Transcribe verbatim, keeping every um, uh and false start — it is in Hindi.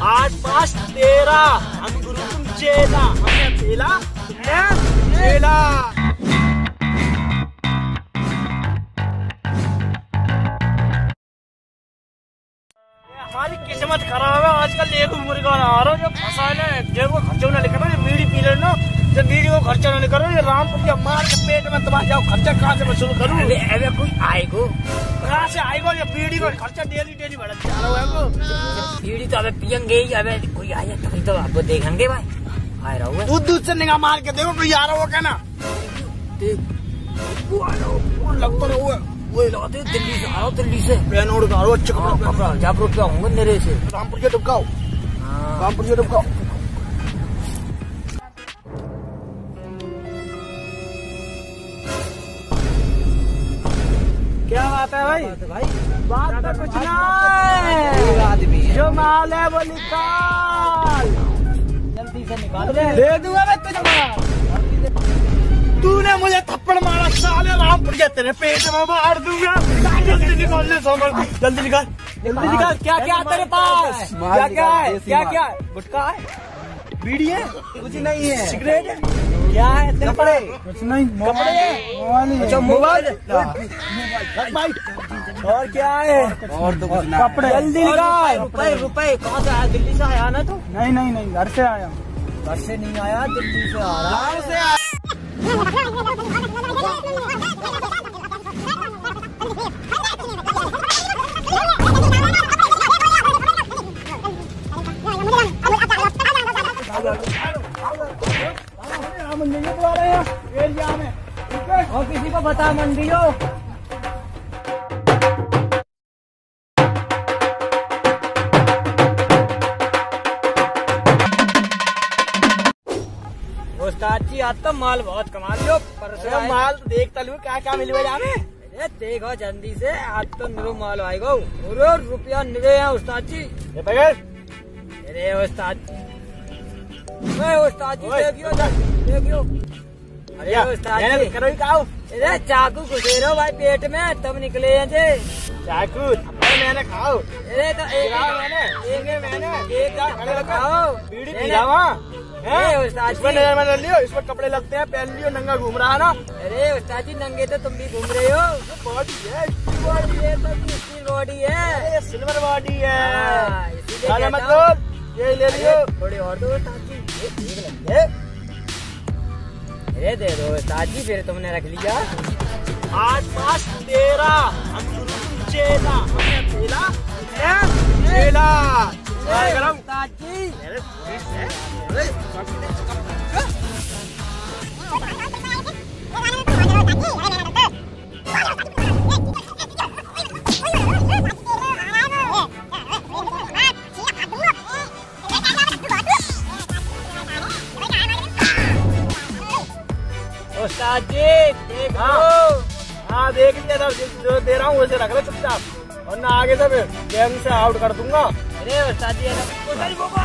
आठ पाँच तेरह, हम गुरु तुम चेला, हमने चेला तुमने चेला। हमारी किस्मत खराब है आजकल। देखो मुर्गा आ रहा जो फंसा है, देखो खर्चा ना लेकर ये बीड़ी पी लेना, जब बीड़ी को खर्चा ना लेकर ये रामपुर के मार के पेट में तबाह जाओ। खर्चा कहाँ से मैं शुरू करूँ? अबे अबे कोई आएगो कहाँ से आएगा? ये बीड़ी को खर्चा डेली डेली बढ़ जा रहा है। बीड़ी तो अबे पियेंगे ही। अबे कोई आया तभी तो आपको देखेंगे भाई। आ रहा हुआ दूध दूध से निगाह मार के देखो कोई आ रहा हो क्या ना। लगता रहो वो लाते दिल्ली से आ रहा हूँ, दिल्ली से पेन उड़ का अच्छे कपड़ा जब रुपया होंगे मेरे से। रामपुर के टपकाओ, रामपुर के टपकाओ। क्या बात है भाई? भाई बात तो कुछ नहीं, आदमी जो माल है वो निकाल, जल्दी से निकाल दे। दे दूंगा मैं तुझे माल। तूने मुझे थप्पड़ मारा साले, रामपुर के तेरे पेट में मार दूंगा। जल्दी निकाल ले सोमर, जल्दी निकाल, जल्दी निकाल। क्या क्या तेरे पास? क्या क्या है? क्या क्या है? गुटखा है, बीड़ी है, कुछ नहीं है, सिगरेट है, क्या है तेरे पास? कुछ नहीं, कपड़े है, अच्छा मोबाइल, और क्या है? और तो कुछ नहीं, कपड़े। जल्दी निकाल। रुपए रुपए कहाँ से आया? दिल्ली से आया ना तू? नहीं नहीं नहीं, घर से आया। घर से नहीं आया, दिल्ली से आ रहा है। से आया। एरिया में और किसी को बता मंडी हो। उस्ताद जी आज तो माल बहुत कमा लियो। परसों माल तो देखता लू क्या क्या मिलवे जाने। अरे देखो जल्दी से, आज तो निरो माल आएगा। और रुपया निरे है उस्ताद जी। अरे उस्ताद जी, मैं उस्ताद जी देखियो देखियो। अरे उस्ताद जी करो ही खाओ। अरे चाकू घुसेरो भाई पेट में तब निकले हैं जे चाकू। मैंने खाओ। अरे तो एक मैंने एक मैंने एक खड़े खाओ, बीड़ी पी जावा। उस्ताद जी मैंने लियो, इसमें कपड़े लगते हैं, पहन लियो, नंगा घूम रहा है ना। अरे उस्ताद जी नंगे तो तुम भी घूम रहे हो। बॉडी है, बॉडी है तो इसकी बॉडी है, ये सिल्वर बॉडी है। इसीलिए मतलब ये ले लियो। थोड़ी और दो उस्ताद जी। अरे दे दो उस्ताद जी, फिर तुमने रख लिया। आठ पाँच तेरह, हम गुरु तुम चेला, हमने चेला चेला। उस्ताद जी उस्ताद जी देखो। हाँ देख लिया, जो दे रहा हूँ वैसे रख लो चुपचाप, और ना आगे से गैंग से आउट कर दूंगा। अरे उस्ताद जी